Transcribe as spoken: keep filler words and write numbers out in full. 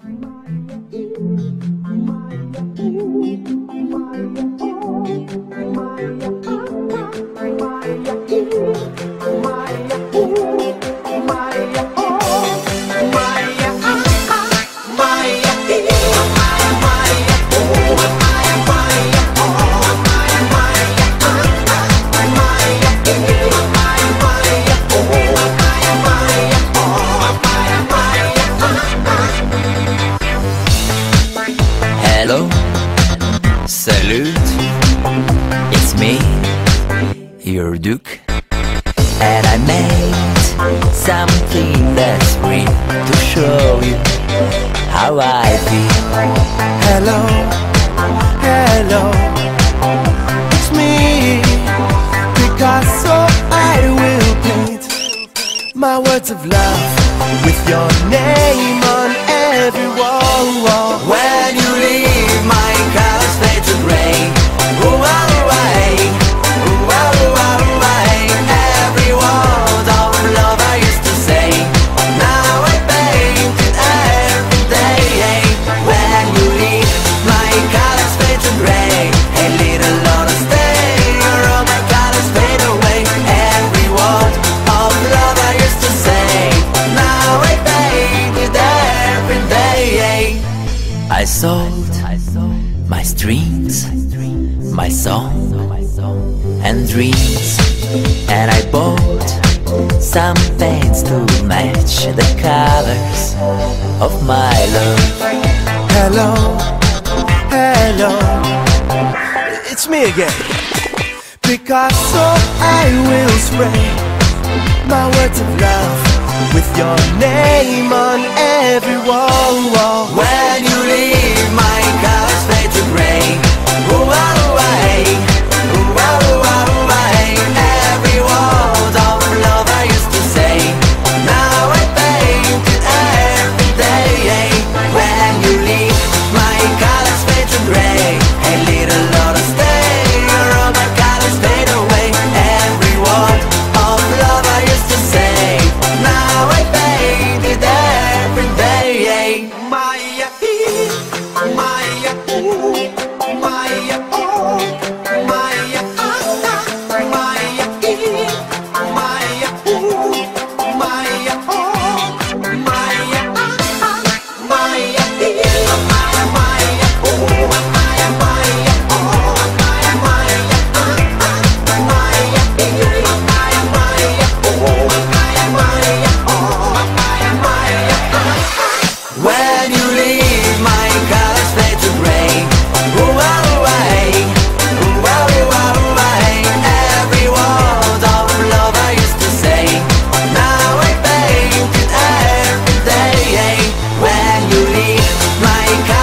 Hello, salute, it's me, your Duke, and I made something that's free to show you how I feel. Hello, hello, it's me, Picasso. I will paint my words of love with your name on every wall. When you leave, my colors fade to gray. Ooh, ah, away, ooh, ah, ah, away. Every word of love I used to say, now I paint it every day. When you leave, my colors fade to gray. A little longer stay, or all my colors fade away. Every word of love I used to say, now I paint it every day. I sold my strings, my song and dreams, and I bought some paints to match the colors of my love. Hello, hello, it's me again, Picasso. I will spray my words of love with your name on every wall. When you leave, my colors fade to gray. Ooh, ah, away, ooh, ah, ah, away. Every word of love I used to say, now I paint it every day. When you leave, my colors fade to gray. A little longer stay, or all my colors fade away. Every word of love I used to say, now I paint it every day. Maya, Maya, ooh, Maya, oh, Maya, ah, Maya, Maya, ooh, Maya, oh, Maya, ah, Maya, Maya, Maya, ooh, Maya, Maya, oh, Maya, Maya, ah, Maya, Maya, Maya, ooh, Maya, Maya, oh, Maya, Maya, ah. When you leave, my colors fade to gray. Ooh, ah, away, ooh, ah, ah, away. Every word of love I used to say, now I paint it every day. When you leave, my colors